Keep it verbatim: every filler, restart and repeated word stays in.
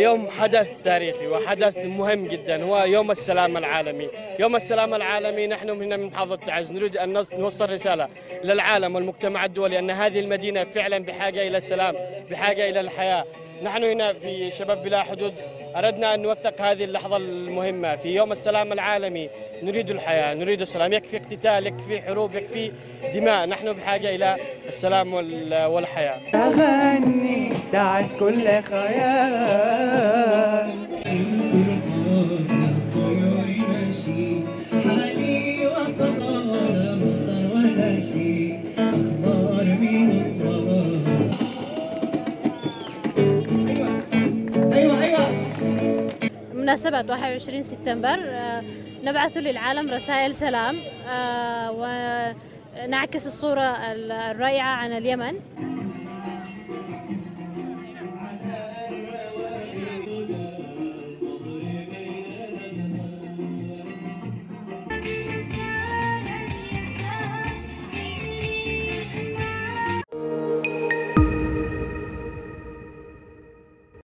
اليوم حدث تاريخي وحدث مهم جدا، هو يوم السلام العالمي. يوم السلام العالمي نحن هنا من محافظة تعز نريد أن نوصل رسالة للعالم والمجتمع الدولي أن هذه المدينة فعلا بحاجة إلى السلام، بحاجة إلى الحياة. نحن هنا في شباب بلا حدود أردنا أن نوثق هذه اللحظة المهمة في يوم السلام العالمي. نريد الحياة، نريد السلام، يكفي اقتتال، يكفي حروب، يكفي دماء. نحن بحاجة إلى السلام والحياة. أغني تعس كل خيال حالي وسط مطر ولا شيء أخبار من الله. أيوة أيوة مناسبة واحد وعشرين سبتمبر نبعث للعالم رسائل سلام ونعكس الصورة الرائعة عن اليمن.